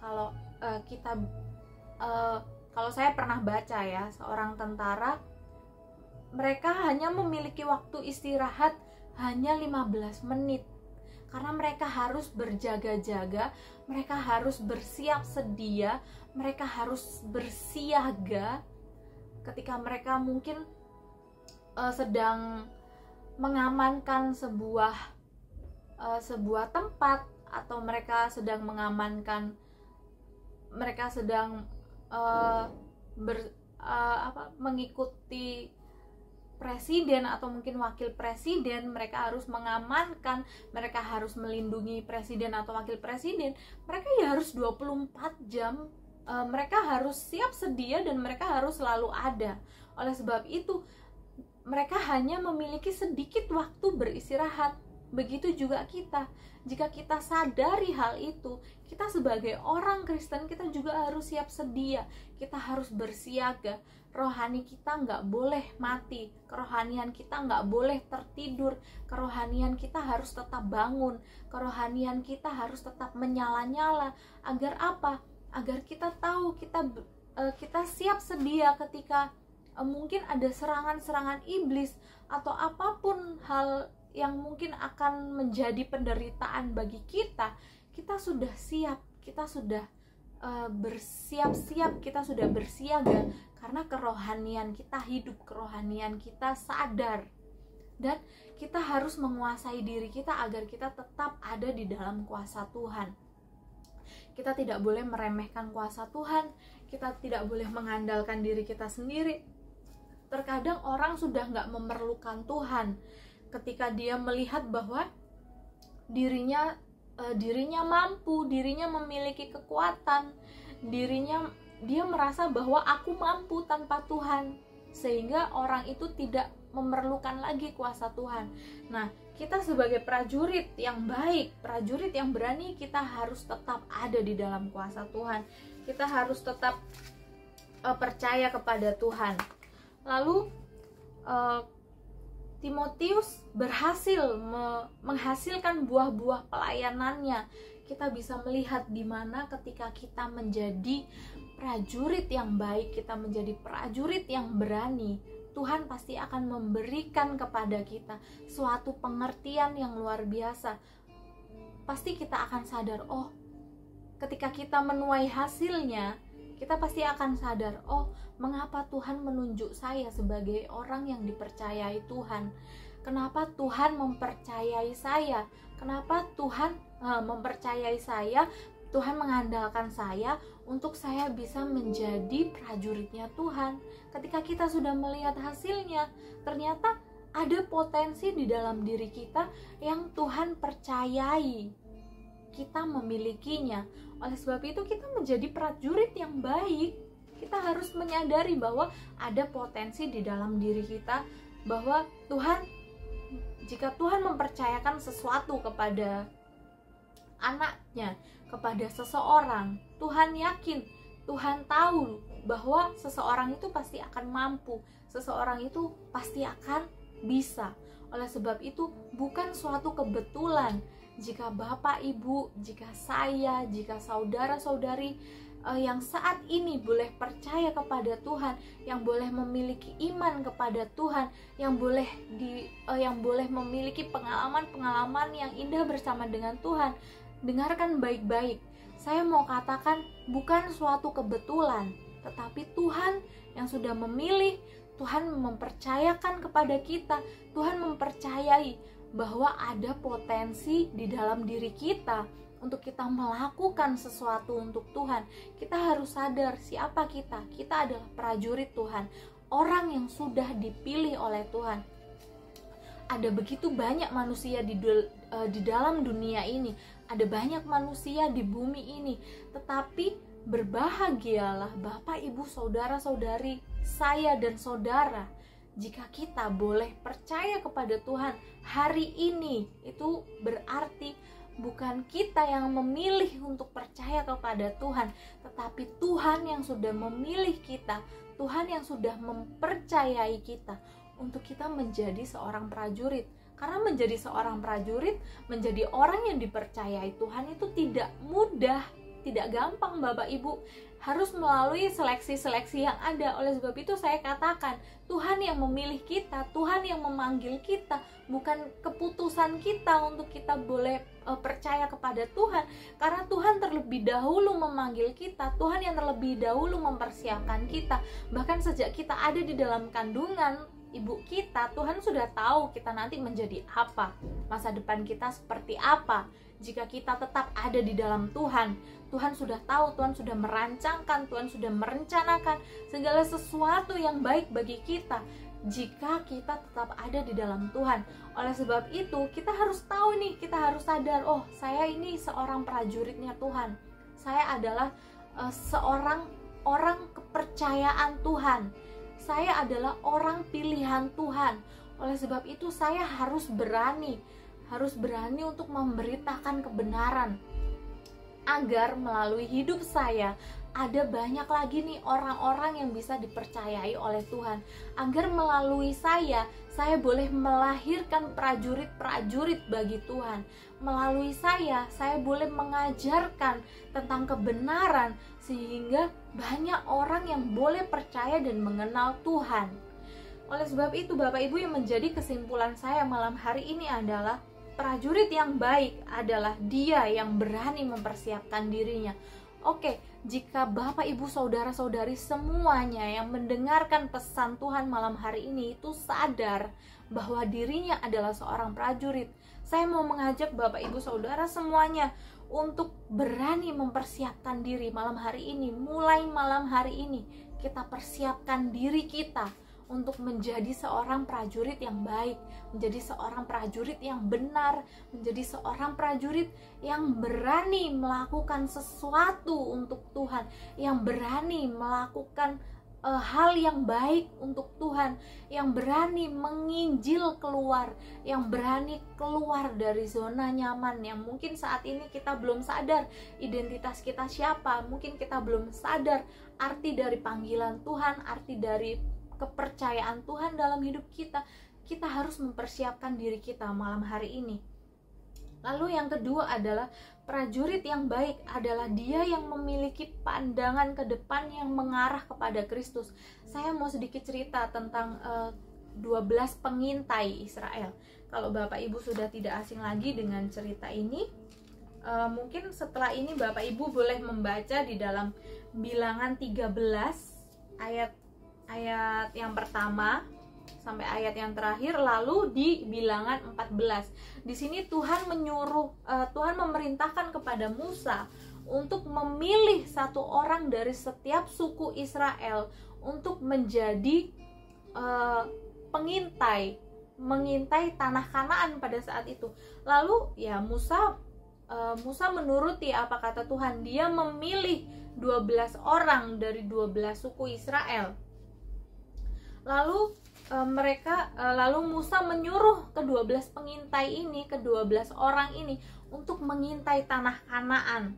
kalau saya pernah baca ya, seorang tentara, mereka hanya memiliki waktu istirahat hanya 15 menit. Karena mereka harus berjaga-jaga, mereka harus bersiap sedia, mereka harus bersiaga ketika mereka mungkin sedang mengamankan sebuah tempat, atau mereka sedang mengamankan mereka sedang mengikuti presiden atau mungkin wakil presiden, mereka harus mengamankan, mereka harus melindungi presiden atau wakil presiden, mereka ya harus 24 jam, mereka harus siap sedia dan mereka harus selalu ada. Oleh sebab itu, mereka hanya memiliki sedikit waktu beristirahat. Begitu juga kita. Jika kita sadari hal itu, kita sebagai orang Kristen, kita juga harus siap sedia. Kita harus bersiaga. Rohani kita nggak boleh mati. Kerohanian kita nggak boleh tertidur. Kerohanian kita harus tetap bangun. Kerohanian kita harus tetap menyala-nyala. Agar apa? Agar kita tahu, kita siap sedia ketika mungkin ada serangan-serangan iblis atau apapun hal yang mungkin akan menjadi penderitaan bagi kita. Kita sudah siap, kita sudah bersiap-siap, kita sudah bersiaga, karena kerohanian kita hidup, kerohanian kita sadar, dan kita harus menguasai diri kita agar kita tetap ada di dalam kuasa Tuhan. Kita tidak boleh meremehkan kuasa Tuhan, kita tidak boleh mengandalkan diri kita sendiri. Terkadang orang sudah nggak memerlukan Tuhan ketika dia melihat bahwa dirinya mampu, dirinya memiliki kekuatan, dia merasa bahwa aku mampu tanpa Tuhan, sehingga orang itu tidak memerlukan lagi kuasa Tuhan. Nah, kita sebagai prajurit yang baik, prajurit yang berani, kita harus tetap ada di dalam kuasa Tuhan. Kita harus tetap percaya kepada Tuhan. Lalu Timotius berhasil menghasilkan buah-buah pelayanannya. Kita bisa melihat di mana ketika kita menjadi prajurit yang baik, kita menjadi prajurit yang berani, Tuhan pasti akan memberikan kepada kita suatu pengertian yang luar biasa. Pasti kita akan sadar, oh, ketika kita menuai hasilnya, kita pasti akan sadar, oh, mengapa Tuhan menunjuk saya sebagai orang yang dipercayai Tuhan? Kenapa Tuhan mempercayai saya? Kenapa Tuhan mempercayai saya? Tuhan mengandalkan saya untuk saya bisa menjadi prajuritnya Tuhan. Ketika kita sudah melihat hasilnya, ternyata ada potensi di dalam diri kita yang Tuhan percayai kita memilikinya. Oleh sebab itu kita menjadi prajurit yang baik. Kita harus menyadari bahwa ada potensi di dalam diri kita, bahwa jika Tuhan mempercayakan sesuatu kepada anaknya, kepada seseorang, Tuhan yakin, Tuhan tahu bahwa seseorang itu pasti akan mampu, seseorang itu pasti akan bisa. Oleh sebab itu bukan suatu kebetulan jika Bapak, Ibu, jika saya, jika saudara-saudari yang saat ini boleh percaya kepada Tuhan, yang boleh memiliki iman kepada Tuhan, yang boleh memiliki pengalaman-pengalaman yang indah bersama dengan Tuhan. Dengarkan baik-baik. Saya mau katakan bukan suatu kebetulan, tetapi Tuhan yang sudah memilih, Tuhan mempercayakan kepada kita, Tuhan mempercayai bahwa ada potensi di dalam diri kita untuk kita melakukan sesuatu untuk Tuhan. Kita harus sadar siapa kita. Kita adalah prajurit Tuhan, orang yang sudah dipilih oleh Tuhan. Ada begitu banyak manusia di dalam dunia ini, ada banyak manusia di bumi ini, tetapi berbahagialah Bapak, Ibu, saudara-saudari, saya dan saudara, jika kita boleh percaya kepada Tuhan hari ini. Itu berarti bukan kita yang memilih untuk percaya kepada Tuhan, tetapi Tuhan yang sudah memilih kita, Tuhan yang sudah mempercayai kita untuk kita menjadi seorang prajurit. Karena menjadi seorang prajurit, menjadi orang yang dipercayai Tuhan itu tidak mudah, tidak gampang Bapak Ibu. Harus melalui seleksi-seleksi yang ada. Oleh sebab itu saya katakan, Tuhan yang memilih kita, Tuhan yang memanggil kita, bukan keputusan kita untuk kita boleh percaya kepada Tuhan. Karena Tuhan terlebih dahulu memanggil kita, Tuhan yang terlebih dahulu mempersiapkan kita. Bahkan sejak kita ada di dalam kandungan ibu kita, Tuhan sudah tahu kita nanti menjadi apa, masa depan kita seperti apa. jika kita tetap ada di dalam Tuhan. Tuhan sudah tahu, Tuhan sudah merancangkan, Tuhan sudah merencanakan segala sesuatu yang baik bagi kita jika kita tetap ada di dalam Tuhan. Oleh sebab itu, kita harus tahu nih, kita harus sadar, oh, saya ini seorang prajuritnya Tuhan. Saya adalah seorang orang kepercayaan Tuhan. Saya adalah orang pilihan Tuhan. Oleh sebab itu, saya harus berani untuk memberitakan kebenaran, agar melalui hidup saya ada banyak lagi nih orang-orang yang bisa dipercayai oleh Tuhan, agar melalui saya boleh melahirkan prajurit-prajurit bagi Tuhan. Melalui saya boleh mengajarkan tentang kebenaran, sehingga banyak orang yang boleh percaya dan mengenal Tuhan. Oleh sebab itu, Bapak Ibu, yang menjadi kesimpulan saya malam hari ini adalah prajurit yang baik adalah dia yang berani mempersiapkan dirinya. Oke, jika Bapak, Ibu, saudara-saudari semuanya yang mendengarkan pesan Tuhan malam hari ini itu sadar bahwa dirinya adalah seorang prajurit, saya mau mengajak Bapak, Ibu, saudara semuanya untuk berani mempersiapkan diri malam hari ini. Mulai malam hari ini kita persiapkan diri kita untuk menjadi seorang prajurit yang baik, menjadi seorang prajurit yang benar, menjadi seorang prajurit yang berani melakukan sesuatu untuk Tuhan, yang berani melakukan hal yang baik untuk Tuhan, yang berani menginjil keluar, yang berani keluar dari zona nyaman yang mungkin saat ini kita belum sadar identitas kita siapa, mungkin kita belum sadar arti dari panggilan Tuhan, arti dari kepercayaan Tuhan dalam hidup kita. Kita harus mempersiapkan diri kita malam hari ini. Lalu yang kedua adalah prajurit yang baik adalah dia yang memiliki pandangan ke depan yang mengarah kepada Kristus. Saya mau sedikit cerita tentang 12 pengintai Israel. Kalau Bapak Ibu sudah tidak asing lagi dengan cerita ini, mungkin setelah ini Bapak Ibu boleh membaca di dalam Bilangan 13 ayat yang pertama sampai ayat yang terakhir, lalu di Bilangan 14. Di sini Tuhan memerintahkan kepada Musa untuk memilih satu orang dari setiap suku Israel untuk menjadi mengintai tanah Kanaan pada saat itu. Lalu ya Musa menuruti apa kata Tuhan. Dia memilih 12 orang dari 12 suku Israel. Lalu Musa menyuruh ke-12 pengintai ini, ke-12 orang ini untuk mengintai tanah Kanaan.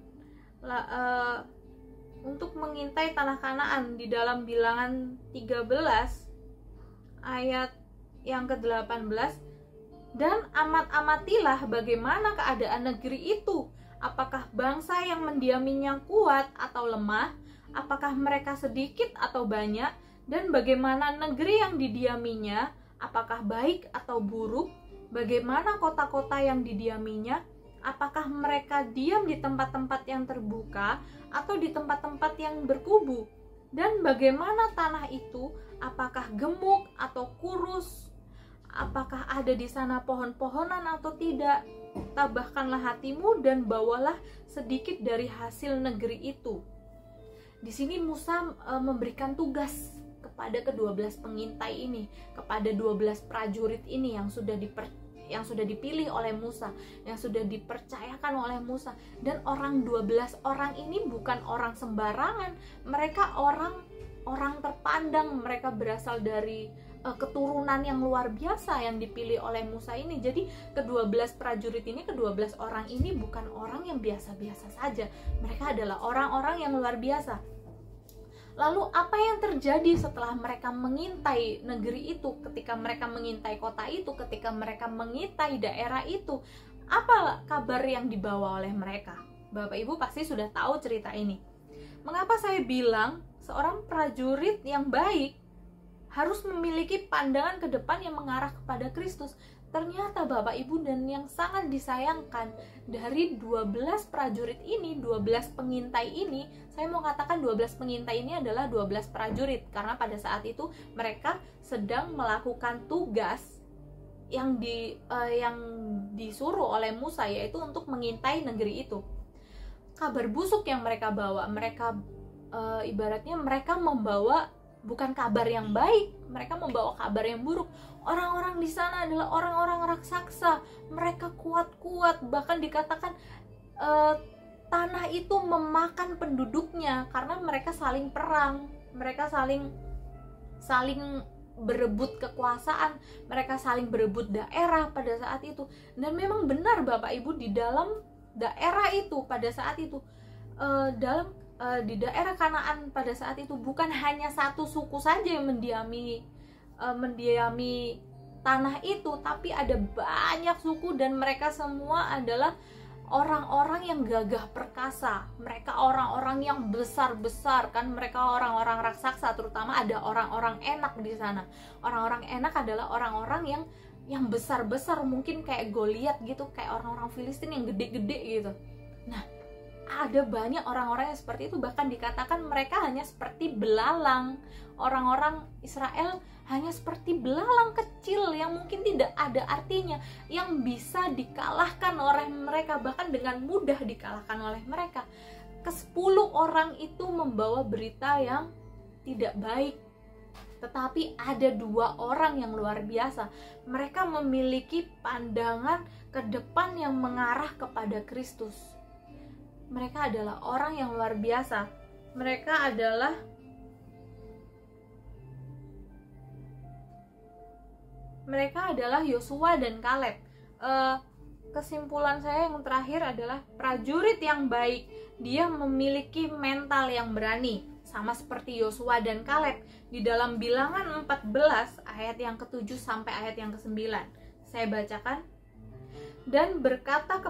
Untuk mengintai tanah Kanaan di dalam Bilangan 13 ayat yang ke-18. Dan amatilah bagaimana keadaan negeri itu. Apakah bangsa yang mendiaminya kuat atau lemah? Apakah mereka sedikit atau banyak? Dan bagaimana negeri yang didiaminya, apakah baik atau buruk? Bagaimana kota-kota yang didiaminya, apakah mereka diam di tempat-tempat yang terbuka atau di tempat-tempat yang berkubu? Dan bagaimana tanah itu, apakah gemuk atau kurus? Apakah ada di sana pohon-pohonan atau tidak? Tabahkanlah hatimu dan bawalah sedikit dari hasil negeri itu. Di sini Musa memberikan tugas kepada ke-12 pengintai ini, kepada 12 prajurit ini yang sudah dipilih oleh Musa, yang sudah dipercayakan oleh Musa. Dan 12 orang ini bukan orang sembarangan, mereka orang terpandang, mereka berasal dari keturunan yang luar biasa yang dipilih oleh Musa ini. Jadi ke-12 prajurit ini, ke-12 orang ini bukan orang yang biasa-biasa saja, mereka adalah orang-orang yang luar biasa. Lalu apa yang terjadi setelah mereka mengintai negeri itu, ketika mereka mengintai kota itu, ketika mereka mengintai daerah itu? Apa kabar yang dibawa oleh mereka? Bapak Ibu pasti sudah tahu cerita ini. Mengapa saya bilang seorang prajurit yang baik harus memiliki pandangan ke depan yang mengarah kepada Kristus? Ternyata Bapak Ibu, dan yang sangat disayangkan, dari 12 prajurit ini, 12 pengintai ini, saya mau katakan 12 pengintai ini adalah 12 prajurit, karena pada saat itu mereka sedang melakukan tugas yang disuruh oleh Musa, yaitu untuk mengintai negeri itu. Kabar busuk yang mereka bawa, ibaratnya mereka membawa bukan kabar yang baik, mereka membawa kabar yang buruk. Orang-orang di sana adalah orang-orang raksasa, mereka kuat-kuat, bahkan dikatakan tanah itu memakan penduduknya karena mereka saling perang, mereka saling berebut kekuasaan, mereka saling berebut daerah pada saat itu. Dan memang benar Bapak Ibu, di dalam daerah itu pada saat itu, di daerah Kanaan pada saat itu bukan hanya satu suku saja yang mendiami tanah itu, tapi ada banyak suku, dan mereka semua adalah orang-orang yang gagah perkasa. Mereka orang-orang yang besar-besar, kan mereka orang-orang raksasa, terutama ada orang-orang enak di sana. Orang-orang enak adalah orang-orang yang besar-besar, mungkin kayak Goliat gitu, kayak orang-orang Filistin yang gede-gede gitu. Nah, ada banyak orang-orang yang seperti itu, bahkan dikatakan mereka hanya seperti belalang. Orang-orang Israel hanya seperti belalang kecil yang mungkin tidak ada artinya, yang bisa dikalahkan oleh mereka, bahkan dengan mudah dikalahkan oleh mereka. Ke-10 orang itu membawa berita yang tidak baik, tetapi ada 2 orang yang luar biasa. Mereka memiliki pandangan ke depan yang mengarah kepada Kristus. Mereka adalah orang yang luar biasa. Mereka adalah Yosua dan Kaleb. Kesimpulan saya yang terakhir adalah prajurit yang baik, dia memiliki mental yang berani, sama seperti Yosua dan Kaleb. Di dalam Bilangan 14 ayat yang ke-7 sampai ayat yang ke-9, saya bacakan. Dan berkata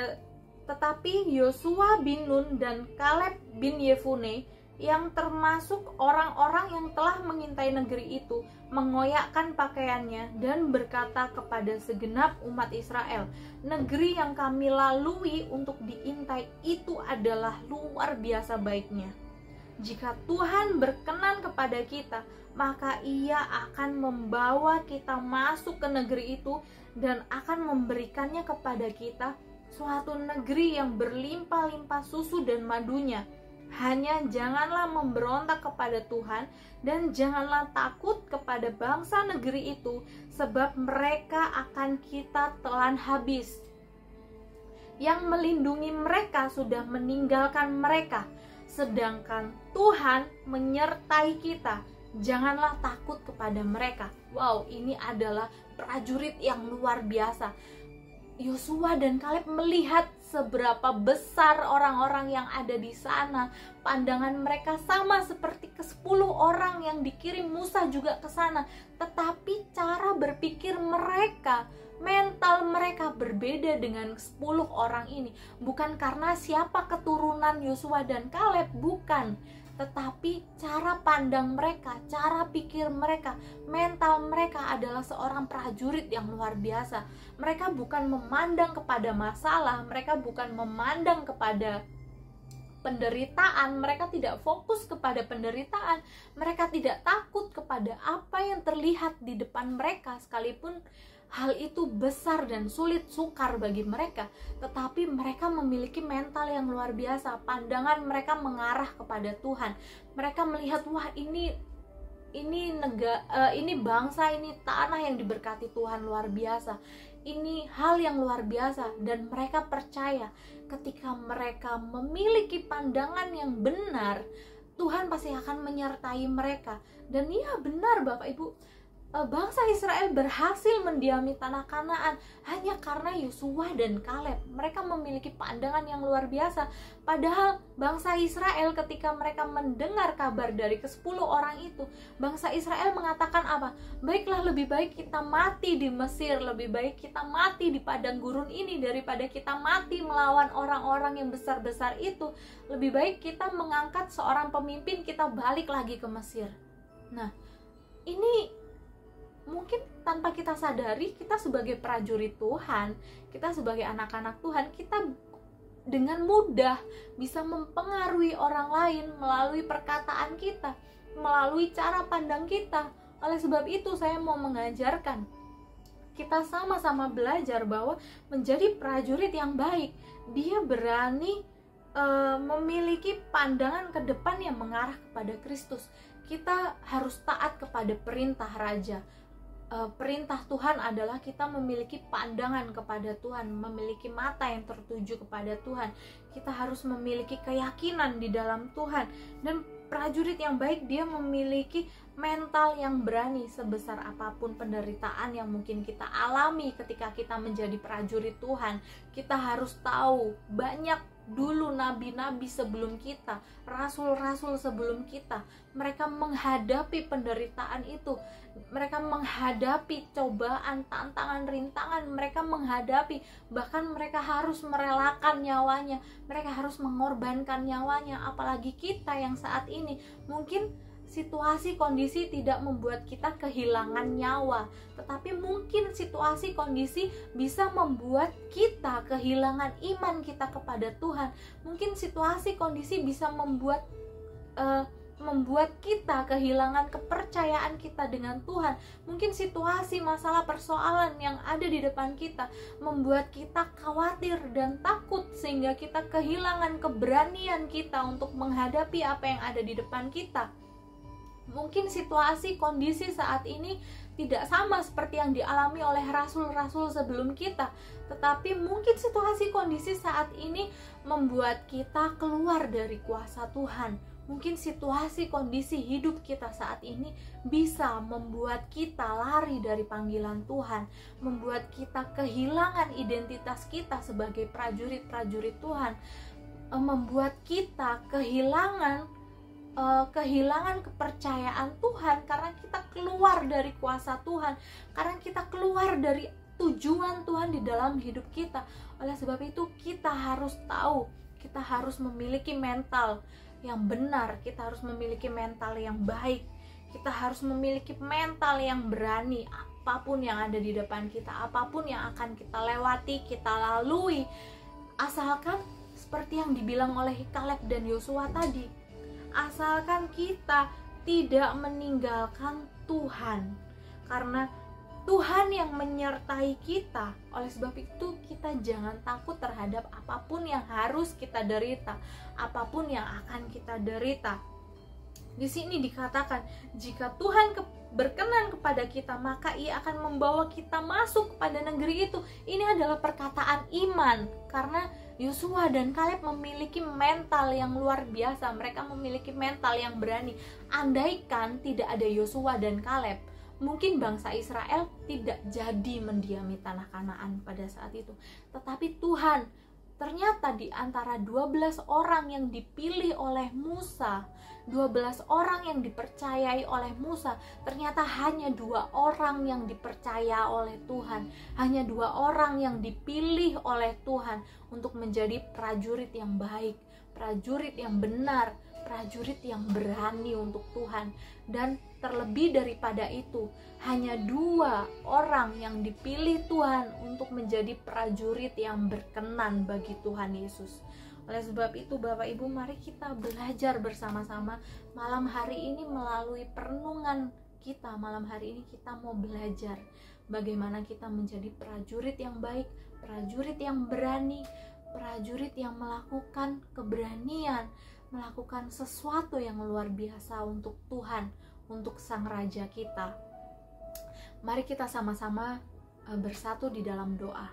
tetapi Yosua bin Nun dan Kaleb bin Yefune, yang termasuk orang-orang yang telah mengintai negeri itu, mengoyakkan pakaiannya dan berkata kepada segenap umat Israel, negeri yang kami lalui untuk diintai itu adalah luar biasa baiknya. Jika Tuhan berkenan kepada kita, maka Ia akan membawa kita masuk ke negeri itu dan akan memberikannya kepada kita, suatu negeri yang berlimpah-limpah susu dan madunya. Hanya janganlah memberontak kepada Tuhan, dan janganlah takut kepada bangsa negeri itu, sebab mereka akan kita telan habis. Yang melindungi mereka sudah meninggalkan mereka, sedangkan Tuhan menyertai kita. Janganlah takut kepada mereka. Wow, ini adalah prajurit yang luar biasa. Yosua dan Kaleb melihat seberapa besar orang-orang yang ada di sana. Pandangan mereka sama seperti ke-10 orang yang dikirim Musa juga ke sana. Tetapi cara berpikir mereka, mental mereka berbeda dengan 10 orang ini. Bukan karena siapa keturunan Yosua dan Kaleb, bukan. Tetapi cara pandang mereka, cara pikir mereka, mental mereka adalah seorang prajurit yang luar biasa. Mereka bukan memandang kepada masalah, mereka bukan memandang kepada penderitaan, mereka tidak fokus kepada penderitaan, mereka tidak takut kepada apa yang terlihat di depan mereka, sekalipun hal itu besar dan sulit sukar bagi mereka. Tetapi mereka memiliki mental yang luar biasa. Pandangan mereka mengarah kepada Tuhan. Mereka melihat, wah ini bangsa, ini tanah yang diberkati Tuhan luar biasa. Ini hal yang luar biasa. Dan mereka percaya ketika mereka memiliki pandangan yang benar, Tuhan pasti akan menyertai mereka. Dan iya benar Bapak Ibu, bangsa Israel berhasil mendiami tanah Kanaan hanya karena Yosua dan Kaleb. Mereka memiliki pandangan yang luar biasa. Padahal bangsa Israel ketika mereka mendengar kabar dari ke-10 orang itu, bangsa Israel mengatakan apa? Baiklah, lebih baik kita mati di Mesir, lebih baik kita mati di padang gurun ini daripada kita mati melawan orang-orang yang besar-besar itu. Lebih baik kita mengangkat seorang pemimpin, kita balik lagi ke Mesir. Nah, ini mungkin tanpa kita sadari, kita sebagai prajurit Tuhan, kita sebagai anak-anak Tuhan, kita dengan mudah bisa mempengaruhi orang lain melalui perkataan kita, melalui cara pandang kita. Oleh sebab itu saya mau mengajarkan kita sama-sama belajar bahwa menjadi prajurit yang baik, dia berani memiliki pandangan ke depan yang mengarah kepada Kristus. Kita harus taat kepada perintah Raja. Perintah Tuhan adalah kita memiliki pandangan kepada Tuhan, memiliki mata yang tertuju kepada Tuhan. Kita harus memiliki keyakinan di dalam Tuhan. Dan prajurit yang baik, dia memiliki mental yang berani. Sebesar apapun penderitaan yang mungkin kita alami ketika kita menjadi prajurit Tuhan, kita harus tahu banyak dulu nabi-nabi sebelum kita, rasul-rasul sebelum kita, mereka menghadapi penderitaan itu, mereka menghadapi cobaan, tantangan, rintangan, mereka menghadapi, bahkan mereka harus merelakan nyawanya, mereka harus mengorbankan nyawanya. Apalagi kita yang saat ini mungkin situasi kondisi tidak membuat kita kehilangan nyawa, tetapi mungkin situasi kondisi bisa membuat kita kehilangan iman kita kepada Tuhan. Mungkin situasi kondisi bisa membuat kita kehilangan kepercayaan kita dengan Tuhan. Mungkin situasi, masalah, persoalan yang ada di depan kita membuat kita khawatir dan takut, sehingga kita kehilangan keberanian kita untuk menghadapi apa yang ada di depan kita. Mungkin situasi kondisi saat ini tidak sama seperti yang dialami oleh rasul-rasul sebelum kita, tetapi mungkin situasi kondisi saat ini membuat kita keluar dari kuasa Tuhan. Mungkin situasi kondisi hidup kita saat ini bisa membuat kita lari dari panggilan Tuhan, membuat kita kehilangan identitas kita sebagai prajurit-prajurit Tuhan, membuat kita kehilangan kepercayaan Tuhan karena kita keluar dari kuasa Tuhan, karena kita keluar dari tujuan Tuhan di dalam hidup kita. Oleh sebab itu kita harus tahu, kita harus memiliki mental yang benar, kita harus memiliki mental yang baik, kita harus memiliki mental yang berani. Apapun yang ada di depan kita, apapun yang akan kita lewati, kita lalui, asalkan seperti yang dibilang oleh Kaleb dan Yosua tadi, asalkan kita tidak meninggalkan Tuhan, karena Tuhan yang menyertai kita. Oleh sebab itu kita jangan takut terhadap apapun yang harus kita derita, apapun yang akan kita derita. Di sini dikatakan, jika Tuhan berkenan kepada kita, maka Ia akan membawa kita masuk kepada negeri itu. Ini adalah perkataan iman, karena Yosua dan Kaleb memiliki mental yang luar biasa. Mereka memiliki mental yang berani. Andaikan tidak ada Yosua dan Kaleb, mungkin bangsa Israel tidak jadi mendiami tanah Kanaan pada saat itu. Tetapi Tuhan, ternyata di antara 12 orang yang dipilih oleh Musa, 12 orang yang dipercayai oleh Musa, ternyata hanya 2 orang yang dipercaya oleh Tuhan, hanya 2 orang yang dipilih oleh Tuhan untuk menjadi prajurit yang baik, prajurit yang benar, prajurit yang berani untuk Tuhan. Dan terlebih daripada itu, hanya 2 orang yang dipilih Tuhan untuk menjadi prajurit yang berkenan bagi Tuhan Yesus. Oleh sebab itu Bapak Ibu, mari kita belajar bersama-sama malam hari ini. Melalui perenungan kita malam hari ini, kita mau belajar bagaimana kita menjadi prajurit yang baik, prajurit yang berani, prajurit yang melakukan keberanian, melakukan sesuatu yang luar biasa untuk Tuhan, untuk Sang Raja kita. Mari kita sama-sama bersatu di dalam doa.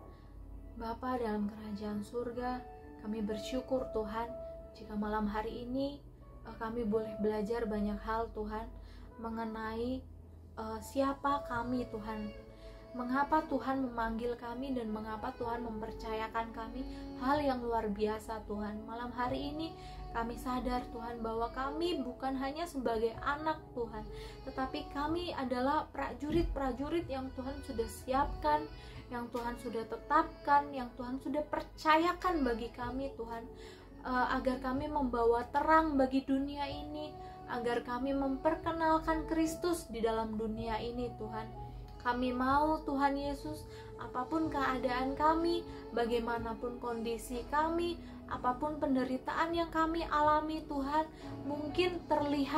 Bapa dalam kerajaan surga, kami bersyukur Tuhan, jika malam hari ini kami boleh belajar banyak hal Tuhan, mengenai siapa kami Tuhan, mengapa Tuhan memanggil kami, dan mengapa Tuhan mempercayakan kami hal yang luar biasa Tuhan. Malam hari ini kami sadar Tuhan bahwa kami bukan hanya sebagai anak Tuhan, tetapi kami adalah prajurit-prajurit yang Tuhan sudah siapkan, yang Tuhan sudah tetapkan, yang Tuhan sudah percayakan bagi kami Tuhan, agar kami membawa terang bagi dunia ini, agar kami memperkenalkan Kristus di dalam dunia ini Tuhan. Kami mau Tuhan Yesus, apapun keadaan kami, bagaimanapun kondisi kami, apapun penderitaan yang kami alami Tuhan, mungkin terlihat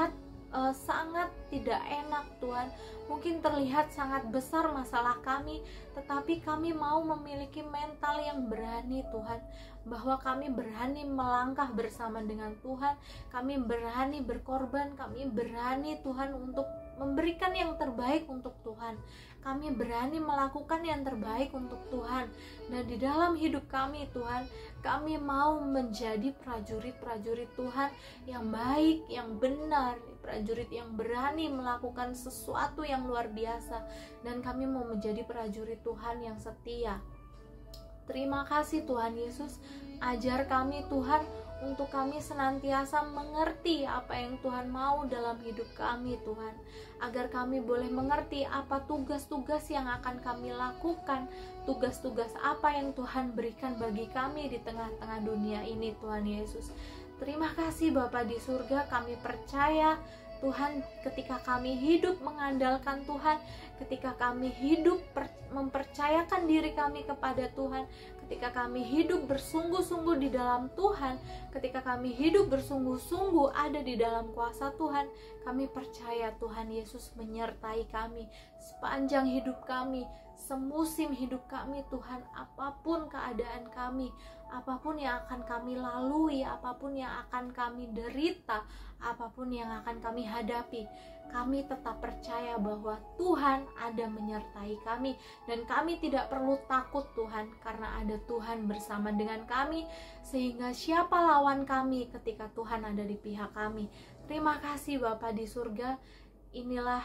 sangat tidak enak Tuhan. Mungkin terlihat sangat besar masalah kami, tetapi kami mau memiliki mental yang berani Tuhan, bahwa kami berani melangkah bersama dengan Tuhan, kami berani berkorban, kami berani Tuhan untuk memberikan yang terbaik untuk Tuhan, kami berani melakukan yang terbaik untuk Tuhan. Dan di dalam hidup kami Tuhan, kami mau menjadi prajurit-prajurit Tuhan yang baik, yang benar, prajurit yang berani melakukan sesuatu yang luar biasa, dan kami mau menjadi prajurit Tuhan yang setia. Terima kasih Tuhan Yesus, ajar kami Tuhan untuk kami senantiasa mengerti apa yang Tuhan mau dalam hidup kami Tuhan, agar kami boleh mengerti apa tugas-tugas yang akan kami lakukan, tugas-tugas apa yang Tuhan berikan bagi kami di tengah-tengah dunia ini Tuhan Yesus. Terima kasih Bapa di surga, kami percaya Tuhan, ketika kami hidup mengandalkan Tuhan, ketika kami hidup mempercayakan diri kami kepada Tuhan, ketika kami hidup bersungguh-sungguh di dalam Tuhan, ketika kami hidup bersungguh-sungguh ada di dalam kuasa Tuhan, kami percaya Tuhan Yesus menyertai kami sepanjang hidup kami, semusim hidup kami Tuhan, apapun keadaan kami, apapun yang akan kami lalui, apapun yang akan kami derita, apapun yang akan kami hadapi, kami tetap percaya bahwa Tuhan ada menyertai kami, dan kami tidak perlu takut Tuhan, karena ada Tuhan bersama dengan kami, sehingga siapa lawan kami ketika Tuhan ada di pihak kami. Terima kasih Bapa di surga. Inilah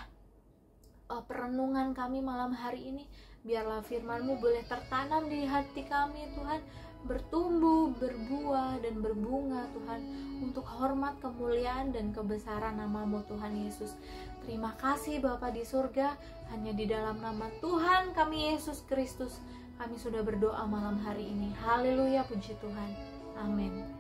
perenungan kami malam hari ini. Biarlah firman-Mu boleh tertanam di hati kami Tuhan, bertumbuh, berbuah, dan berbunga Tuhan, untuk hormat, kemuliaan, dan kebesaran nama-Mu Tuhan Yesus. Terima kasih Bapa di surga, hanya di dalam nama Tuhan kami Yesus Kristus kami sudah berdoa malam hari ini. Haleluya, puji Tuhan. Amin.